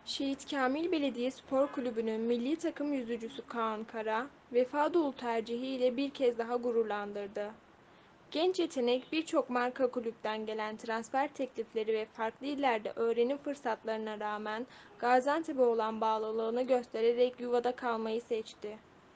Şehit Kamil Belediye Spor Kulübü'nün milli takım yüzücüsü Kaan Kara, vefa dolu tercihiyle bir kez daha gururlandırdı. Genç yetenek birçok marka kulüpten gelen transfer teklifleri ve farklı illerde öğrenim fırsatlarına rağmen Gaziantep'e olan bağlılığını göstererek yuvada kalmayı seçti.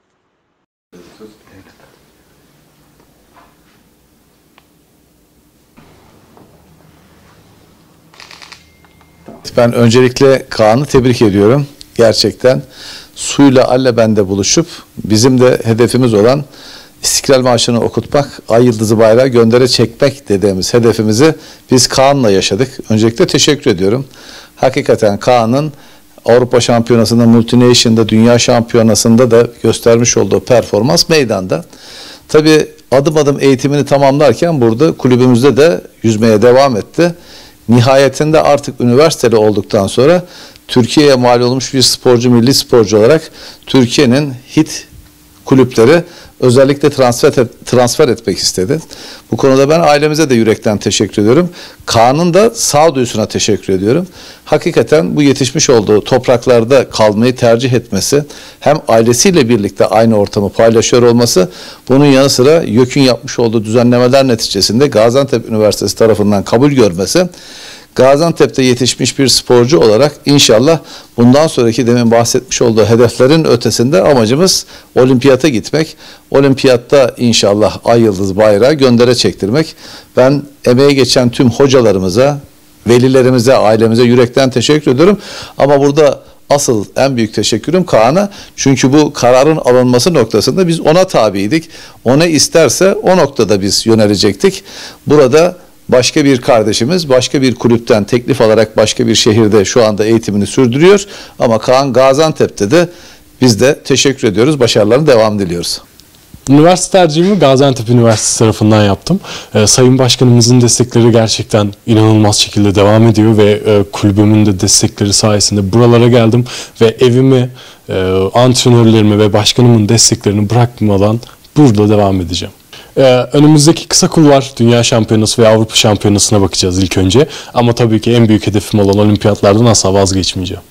Ben öncelikle Kaan'ı tebrik ediyorum. Gerçekten suyla Allebende buluşup bizim de hedefimiz olan İstiklal Marşı'nı okutmak, Ay Yıldızı Bayrağı göndere çekmek dediğimiz hedefimizi biz Kaan'la yaşadık. Öncelikle teşekkür ediyorum. Hakikaten Kaan'ın Avrupa Şampiyonası'nda, Multination'da, Dünya Şampiyonası'nda da göstermiş olduğu performans meydanda. Tabii adım adım eğitimini tamamlarken burada kulübümüzde de yüzmeye devam etti. Nihayetinde artık üniversiteli olduktan sonra Türkiye'ye mal olmuş bir sporcu, milli sporcu olarak Türkiye'nin hit kulüpleri özellikle transfer etmek istedi. Bu konuda ben ailemize de yürekten teşekkür ediyorum. Kaan'ın da sağduyusuna teşekkür ediyorum. Hakikaten bu yetişmiş olduğu topraklarda kalmayı tercih etmesi, hem ailesiyle birlikte aynı ortamı paylaşıyor olması, bunun yanı sıra YÖK'ün yapmış olduğu düzenlemeler neticesinde Gaziantep Üniversitesi tarafından kabul görmesi, Gaziantep'te yetişmiş bir sporcu olarak inşallah bundan sonraki demin bahsetmiş olduğu hedeflerin ötesinde amacımız olimpiyata gitmek. Olimpiyatta inşallah Ay Yıldız Bayrağı göndere çektirmek. Ben emeği geçen tüm hocalarımıza, velilerimize, ailemize yürekten teşekkür ediyorum. Ama burada asıl en büyük teşekkürüm Kaan'a. Çünkü bu kararın alınması noktasında biz ona tabiydik. O ne isterse o noktada biz yönelecektik. Burada başka bir kardeşimiz başka bir kulüpten teklif alarak başka bir şehirde şu anda eğitimini sürdürüyor. Ama Kaan Gaziantep'te de biz de teşekkür ediyoruz. Başarılarının devamını diliyoruz. Üniversite tercihimi Gaziantep Üniversitesi tarafından yaptım. Sayın Başkanımızın destekleri gerçekten inanılmaz şekilde devam ediyor ve kulübümün de destekleri sayesinde buralara geldim ve evimi, antrenörlerimi ve başkanımın desteklerini bırakmadan burada devam edeceğim. Önümüzdeki kısa kulvar Dünya Şampiyonası ve Avrupa Şampiyonası'na bakacağız ilk önce. Ama tabii ki en büyük hedefim olan olimpiyatlardan asla vazgeçmeyeceğim.